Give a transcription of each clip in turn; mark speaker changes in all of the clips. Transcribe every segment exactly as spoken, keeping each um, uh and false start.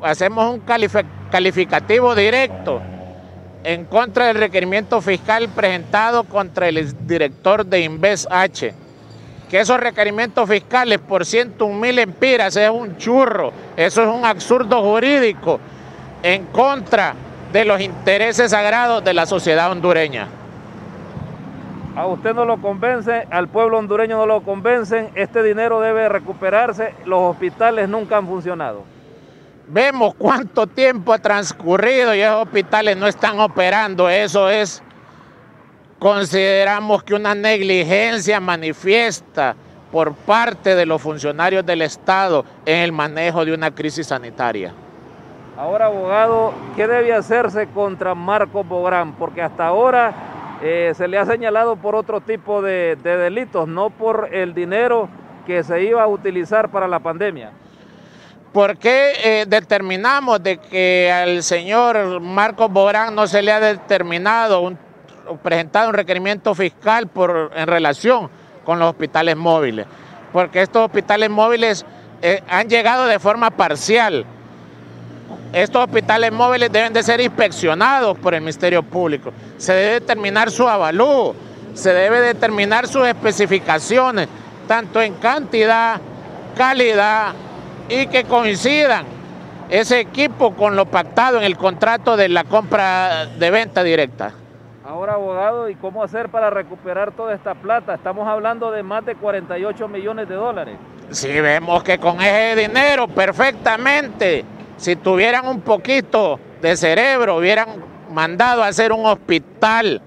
Speaker 1: hacemos un calificativo directo en contra del requerimiento fiscal presentado contra el director de InvestH, que esos requerimientos fiscales por ciento un mil empiras es un churro, eso es un absurdo jurídico en contra de los intereses sagrados de la sociedad hondureña.
Speaker 2: A usted no lo convence, al pueblo hondureño no lo convencen, este dinero debe recuperarse, los hospitales nunca han funcionado.
Speaker 1: Vemos cuánto tiempo ha transcurrido y esos hospitales no están operando, eso es, consideramos que una negligencia manifiesta por parte de los funcionarios del Estado en el manejo de una crisis sanitaria.
Speaker 2: Ahora, abogado, ¿qué debe hacerse contra Marcos Bográn? Porque hasta ahora eh, se le ha señalado por otro tipo de, de delitos, no por el dinero que se iba a utilizar para la pandemia.
Speaker 1: ¿Por qué eh, determinamos de que al señor Marcos Bográn no se le ha determinado, un, presentado un requerimiento fiscal por, en relación con los hospitales móviles? Porque estos hospitales móviles eh, han llegado de forma parcial. Estos hospitales móviles deben de ser inspeccionados por el Ministerio Público. Se debe determinar su avalúo, se debe determinar sus especificaciones, tanto en cantidad, calidad, y que coincidan ese equipo con lo pactado en el contrato de la compra de venta directa.
Speaker 2: Ahora, abogado, ¿y cómo hacer para recuperar toda esta plata? Estamos hablando de más de cuarenta y ocho millones de dólares.
Speaker 1: Si vemos que con ese dinero perfectamente, si tuvieran un poquito de cerebro, hubieran mandado a hacer un hospital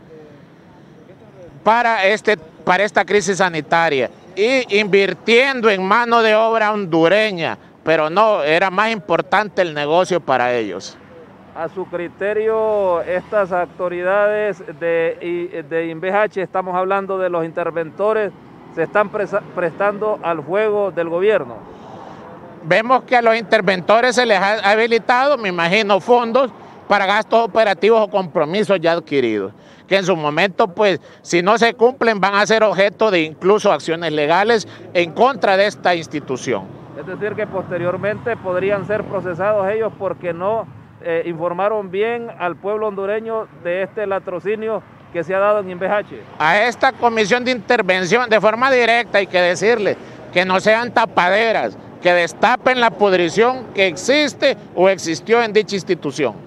Speaker 1: para, este, para esta crisis sanitaria y invirtiendo en mano de obra hondureña, pero no, era más importante el negocio para ellos.
Speaker 2: A su criterio, estas autoridades de, de InvestH, estamos hablando de los interventores, se están prestando al juego del gobierno.
Speaker 1: Vemos que a los interventores se les ha habilitado, me imagino, fondos para gastos operativos o compromisos ya adquiridos, que en su momento, pues, si no se cumplen, van a ser objeto de incluso acciones legales en contra de esta institución.
Speaker 2: Es decir, que posteriormente podrían ser procesados ellos porque no eh, informaron bien al pueblo hondureño de este latrocinio que se ha dado en InvestH.
Speaker 1: A esta comisión de intervención, de forma directa, hay que decirle que no sean tapaderas, que destapen la pudrición que existe o existió en dicha institución.